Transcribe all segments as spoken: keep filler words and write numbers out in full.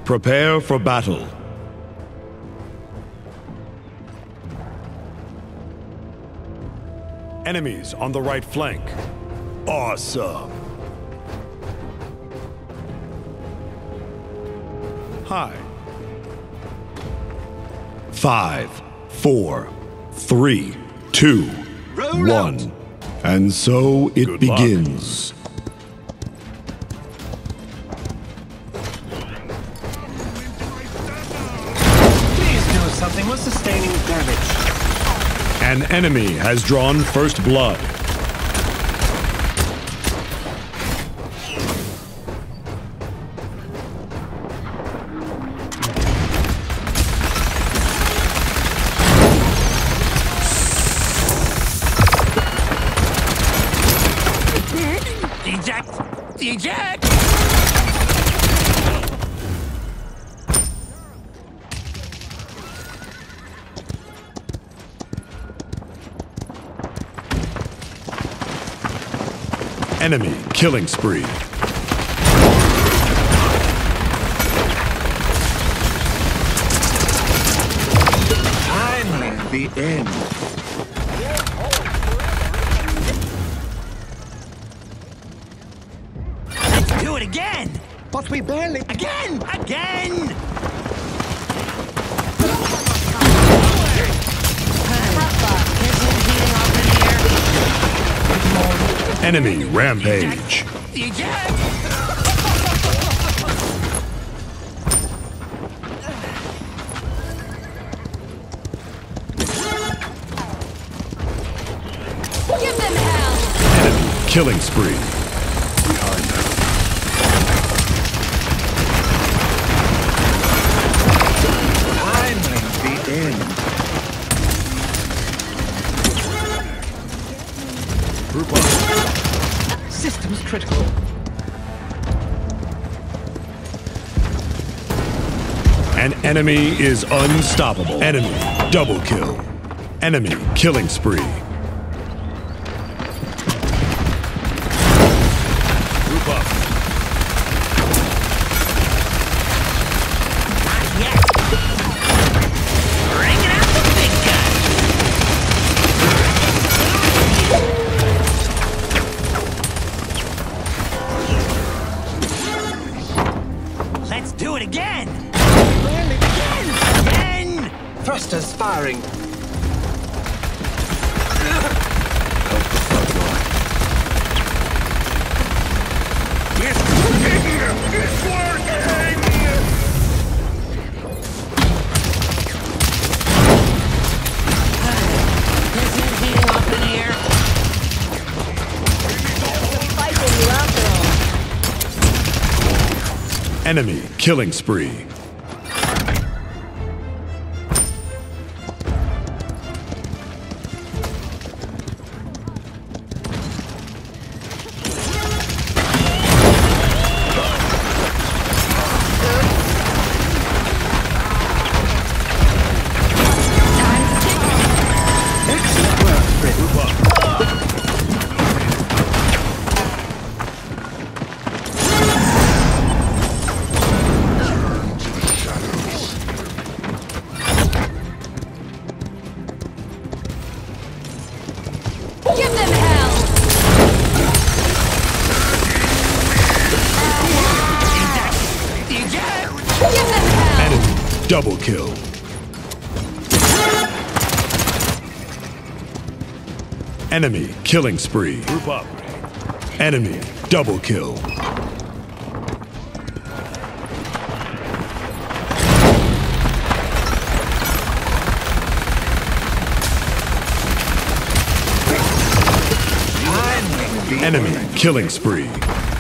Prepare for battle. Enemies on the right flank. Awesome. Hi. Five, four, three, two, one. And so it Good begins. Please do something with sustaining damage. An enemy has drawn first blood. Eject! Eject! Enemy killing spree. Finally, the end. Let's do it again! But we barely... Again! Again! Enemy rampage. Eject! Give them hell! Enemy killing spree. Finally, the end. Group up. Systems critical. An enemy is unstoppable. Enemy double kill. Enemy killing spree. Group up. Not yet. Bringing out the big gun. Let's do it again. Again. Again. Thrusters firing. Enemy killing spree. Excellent work, Fred. Group up. Give them hell! Eject! Give them hell! Enemy double kill. Enemy killing spree. Group up. Enemy double kill. Finally, Enemy killing spree.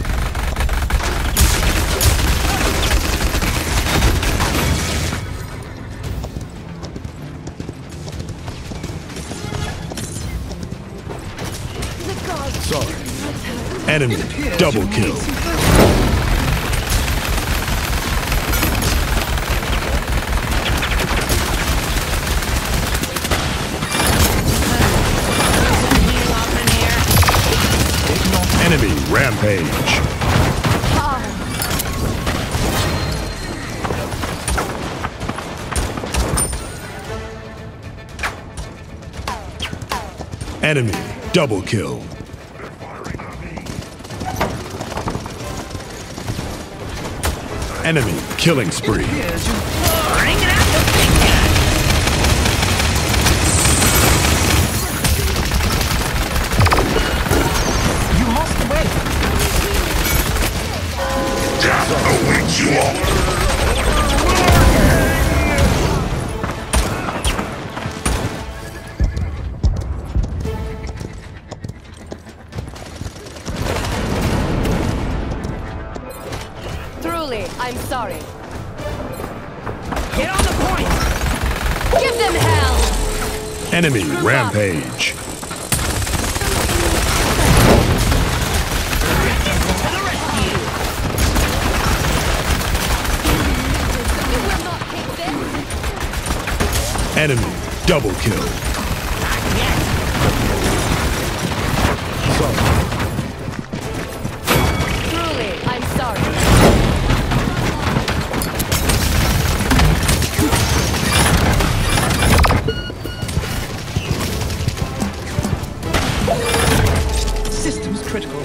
Sorry. Enemy double kill. Enemy rampage. Enemy double kill. Enemy killing spree. Bring it out the big gun. You must wait. Death awaits you all. Truly, I'm sorry. Get on the point. Give them hell! Enemy rampage. You will not take this! Enemy double kill. Truly, I'm sorry. Systems critical.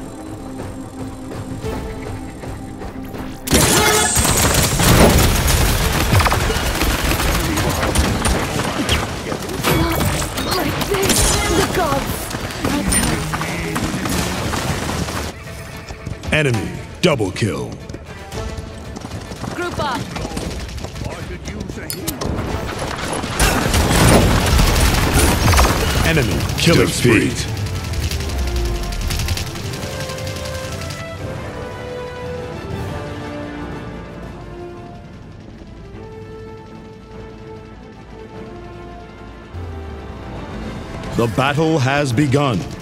Like this, the gods! Enemy double kill. Group up! Enemy killing spree. The battle has begun.